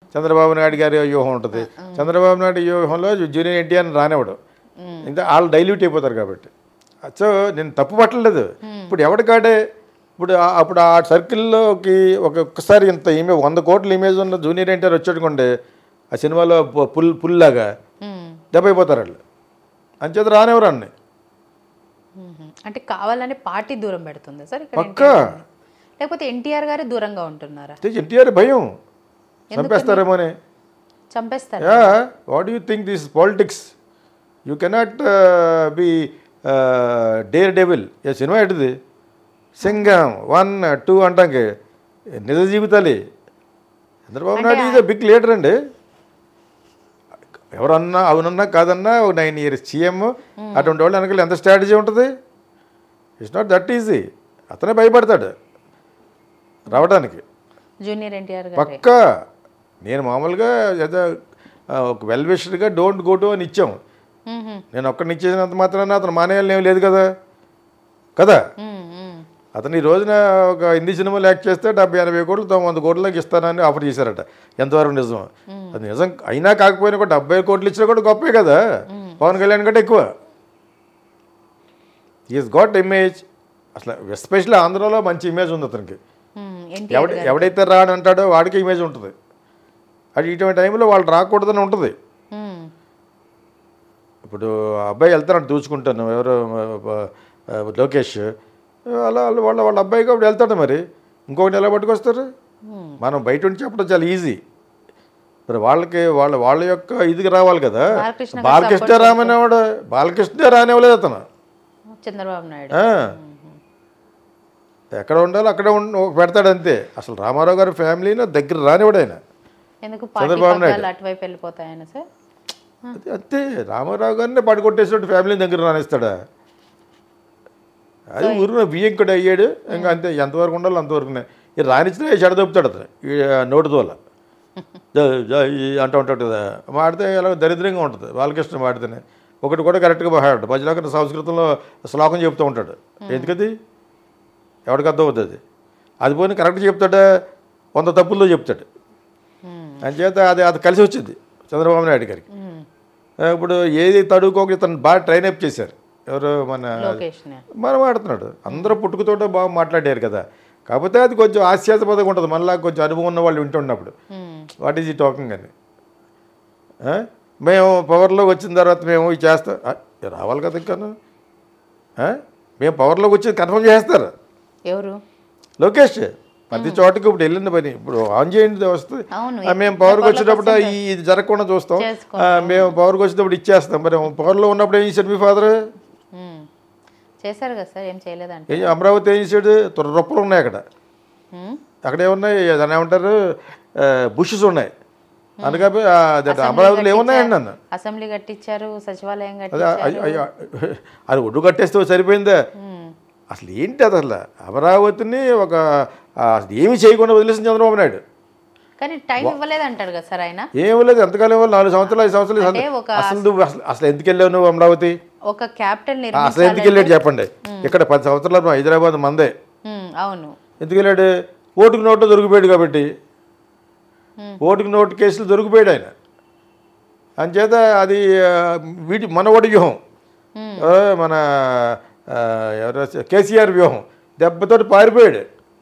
చంద్రబాబు నాయుడు గారి వ్యూహం ఉంటుంది. చంద్రబాబు నాయుడు వ్యూహంలో జూనియర్ ఎన్టీఆర్ రానివ్వడు, ఇంకా వాళ్ళు డైల్యూట్ అయిపోతారు కాబట్టి. సో నేను తప్పు పట్టలేదు. ఇప్పుడు ఎవరికాడే అప్పుడు ఆ సర్కిల్లోకి ఒక్కొక్కసారి ఇంత 100 కోట్ల ఇమేజ్ ఉన్న జూనియర్ ఎన్టీఆర్ వచ్చేట్టుకోండి, ఆ సినిమాలో పుల్లాగా దెబ్బ అయిపోతారు వాళ్ళు. అంచేత రానివ్వరు అన్నీ. అంటే కావాలని పార్టీ దూరం పెడుతుంది సార్ ఇక్కడ, పక్కా. లేకపోతే ఎన్టీఆర్ గారే దూరంగా ఉంటున్నారా? ఎన్టీఆర్ భయం చంపేస్తారేమో అని. చంపేస్తారు. What you think this politics? You cannot be daredevil. ఏ సినిమా ఎటుది? సింగం 1, 2 అంటానికి నిజ జీవితాలే. Chandrababu Naidu is big leader అండి. ఎవరన్నా అవునన్నా కాదన్నా 9 years సీఎం, అటువంటి వాళ్ళు వెనకాల ఎంత స్ట్రాటజీ ఉంటుంది? It's not that easy. అతనే భయపడతాడు రావడానికి. జూనియర్ ఎన్టీఆర్ గారు పక్కా. నేను మామూలుగా ఏదో ఒక వెల్ విషర్గా డోంట్ గో టు అని ఇచ్చాం. నేను ఒక్కడిని ఇచ్చేసినంత మాత్రాన అతను మానేయాలని ఏం లేదు కదా. అతను ఈ రోజున ఒక హిందీ సినిమాలు యాక్ట్ చేస్తే 70-80 కోట్లు 90 కోట్లకి ఇస్తానని ఆఫర్ చేశారట. ఎంతవరకు నిజం? అది నిజం అయినా కాకపోయినా కూడా 70 కోట్లు ఇచ్చినా కూడా గొప్పే కదా. పవన్ కళ్యాణ్ కంటే ఎక్కువ. Is got image. అసలు ఎస్పెషల్లీ ఆంధ్రాలో మంచి ఇమేజ్ ఉంది అతనికి. ఎవడైతే రాని అంటాడో వాడికి ఇమేజ్ ఉంటుంది. అది ఇటువంటి టైంలో వాళ్ళు రాకూడదని ఉంటుంది. ఇప్పుడు అబ్బాయి వెళ్తానంటే దూచుకుంటాను, ఎవరో లోకేష్, అలా వాళ్ళ అబ్బాయి కాబట్టి వెళ్తాడు. మరి ఇంకొకటి ఎలా పట్టుకొస్తారు? మనం బయట ఉండి చెప్పడం చాలా ఈజీ. మరి వాళ్ళకి వాళ్ళ యొక్క ఇదికి రావాలి కదా. బాలకృష్ణ రామనేవాడు, బాలకృష్ణ రానివ్వలేదు అతను. చంద్రబాబు నాయుడు ఎక్కడ ఉండాలో అక్కడే పెడతాడు అంతే. అసలు రామారావు గారి ఫ్యామిలీని దగ్గర రానివాడు ఆయన. చంద్రబాబు నాయుడు అటువైపు వెళ్ళిపోతాయన సార్. అంతే, రామారావు గారిని పడికొట్టేసినట్టు ఫ్యామిలీని దగ్గర రానిస్తాడా? అది ఊరిన బియ్యం కూడా అయ్యాడు. ఇంకా అంతే, ఎంతవరకు ఉండాలో అంతవరకునే. రానిచ్చినా చెడదొప్పుతాడు అతను నోటితోల అంటూ ఉంటాడు కదా. మాడితే ఎలా దరిద్రంగా ఉంటుంది. బాలకృష్ణ మాడితేనే ఒకటి కూడా కరెక్ట్గా మాట్లాడు. మధ్యలో సంస్కృతంలో శ్లోకం చెప్తూ ఉంటాడు. ఎందుకది ఎవరికి అర్థం అవుతుంది? అది పోనీ కరెక్ట్ చెప్తాడా? 100 తప్పుల్లో చెప్తాడు. అంచేత అది కలిసి వచ్చింది చంద్రబాబు నాయుడు గారికి. ఇప్పుడు ఏది తడుకోక ఇతను బాగా ట్రైన్ అప్ చేశారు. ఎవరు మనం ఆడుతున్నాడు. అందరూ పుట్టుకతోట బాగా మాట్లాడారు కదా. కాకపోతే అది కొంచెం హాస్యాస్పదంగా ఉంటుంది. మళ్ళీ కొంచెం అనుభవం ఉన్న వాళ్ళు వింటున్నప్పుడు వాట్ ఈజ్ ఈ టాకింగ్ అని. మేము పవర్లోకి వచ్చిన తర్వాత మేము ఇది చేస్తాం రావాలి కదా. ఇంకాను మేము పవర్లోకి వచ్చి కన్ఫర్మ్ చేస్తారు ఎవరు? లోకేష్. ప్రతి చోటకి ఇప్పుడు వెళ్ళింది పని. ఇప్పుడు ఆన్ చేయండి వస్తుంది. మేము పవర్కి వచ్చేటప్పుడు ఇది జరగకుండా చూస్తాం. మేము పవర్కి వచ్చేటప్పుడు ఇచ్చేస్తాం. మరి పవర్లో ఉన్నప్పుడు ఏం చేశాడు మీ ఫాదర్? చేశారు కదా సార్, ఏం చేయలేదంటే. అమరావతి ఏం చేశాడు? రొప్పలు ఉన్నాయి అక్కడ. అక్కడ ఏమున్నాయి? దాన్ని ఏమంటారు, బుషెస్ ఉన్నాయి. అందుకని అమరావతిలో ఏమున్నాయండి నన్ను? అసెంబ్లీ కట్టించారు, సచివాలయం అది ఒడ్డు కట్టేస్తే సరిపోయిందా? అసలు ఏంటి అది? అసలు అమరావతిని ఏమి చేయకుండా వదిలేసిన చంద్రబాబు నాయుడు. కానీ టైం ఇవ్వలేదు అంటారు కదా సార్ ఆయన. ఏం ఇవ్వలేదు. ఎంతకాలం ఇవ్వాలి? 4 సంవత్సరాలు 5 సంవత్సరాలు. అసలు ఎందుకు వెళ్ళావు నువ్వు అమరావతి? ఒక క్యాపిటల్ అసలు ఎందుకు వెళ్ళాడు చెప్పండి? ఇక్కడ 10 సంవత్సరాలు హైదరాబాద్ మందే. అవును. ఎందుకు వెళ్ళాడు? ఓటుకు నోటు దొరికిపోయాడు కాబట్టి. ఓటుకు నోటు కేసులు దొరికిపోయాడు ఆయన. అంచేత అది మన ఓటు వ్యూహం, మన ఎవరో కేసీఆర్ వ్యూహం దెబ్బతోటి పారిపోయాడు.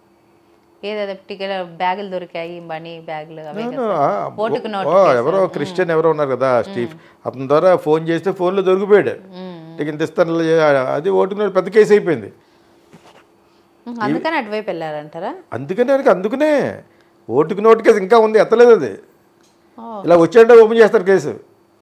బ్యాగులు దొరికాయి, మనీ బ్యాగులు. ఎవరో క్రిస్టియన్ ఎవరో ఉన్నారు కదా స్టీవ్, అతని ద్వారా ఫోన్ చేస్తే ఫోన్లో దొరికిపోయాడు. ఇంత ఇస్తాను. అది ఓటుకు పెద్ద కేసు అయిపోయింది. అందుకని అటువైపు వెళ్ళారంటారా? అందుకనే ఓటుకు నోటు కేసు ఇంకా ఉంది, ఎత్తలేదు. అది ఇలా వచ్చాడంటే ఓపెన్ చేస్తారు కేసు.